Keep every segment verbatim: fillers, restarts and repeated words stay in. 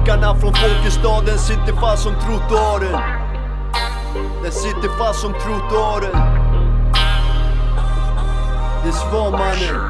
Blickarna från folkestaden sitter fast som trottoaren. Den sitter fast som trottoaren. Det är svar mannen.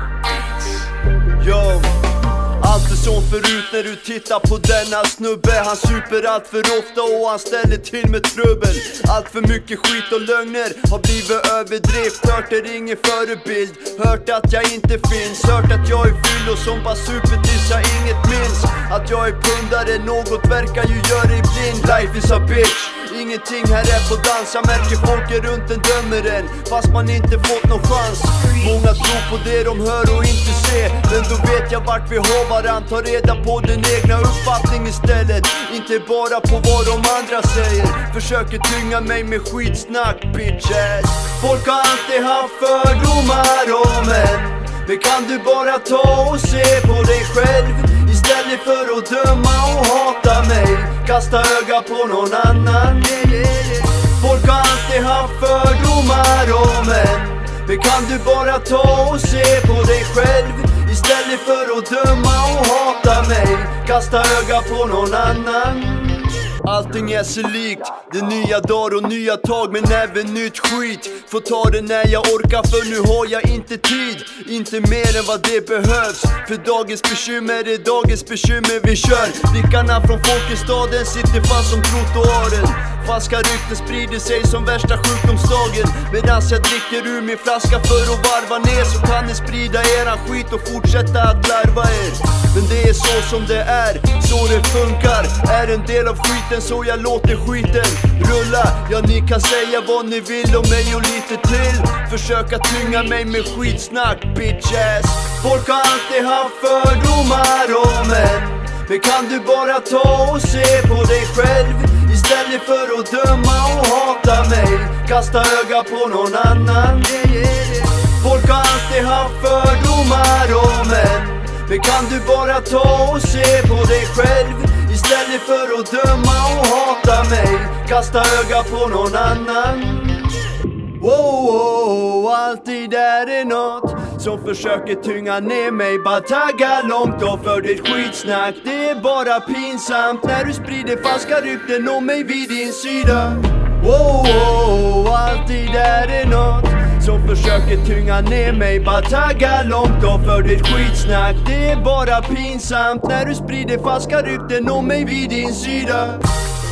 Yo. Allt är som förut när du tittar på denna snubbe. Han super allt för ofta och han ställer till med trubbel. Allt för mycket skit och lögner har blivit överdrift. Hört är ingen förebild, hört att jag inte finns. Hört att jag är fyll och som bara super tills jag inget minns. Att jag är pundare, något verkar ju göra i blind. Life is a bitch, ingenting här är på dans. Jag märker folk är runt en dömer en, fast man inte fått någon chans. Många tror på det de hör och inte ser, men då vet jag vart vi har varann. Ta reda på den egna uppfattning istället, inte bara på vad de andra säger. Försöker tynga mig med skitsnack bitches. Folk har alltid haft fördomar om en, men kan du bara ta och se på dig själv istället för att döma och hata mig. Kasta öga på någon annan. Folk har alltid haft fördomar om en, men kan du bara ta och se på dig själv istället för att döma och hata mig. Kasta öga på någon annan. Allting är så likt, det är nya dagar och nya tag, men även nytt skit. Får ta det när jag orkar, för nu har jag inte tid. Inte mer än vad det behövs, för dagens bekymmer är dagens bekymmer vi kör. Blickarna från folkestaden sitter fast som trottoaren. Falska rykten sprider sig som värsta sjukdomsdagen. Medan jag dricker ur min flaska för att varva ner, så kan ni sprida eran skit och fortsätta att larva er. Men det är så som det är, så det funkar. Är en del av skiten så jag låter skiten rulla. Ja, ni kan säga vad ni vill om mig och lite till. Försöka tynga mig med skitsnack bitches. Folk har alltid haft fördomar om en, men kan du bara ta och se på dig själv istället för att döma och hata mig. Kasta öga på någon annan. Folk har alltid haft fördomar om en, men kan du bara ta och se på dig själv istället för att döma och hata mig. Kasta öga på någon annan. Wow, wow, alltid är det något som försöker tynga ner mig. Bara tagga långt och för ditt skitsnack. Det är bara pinsamt när du sprider falska rykten om mig vid din sida. Wow, wow, alltid är det något som försöker tynga ner mig. Bara tagga långt och för ditt skitsnack. Det är bara pinsamt när du sprider falska rykten om mig vid din sida.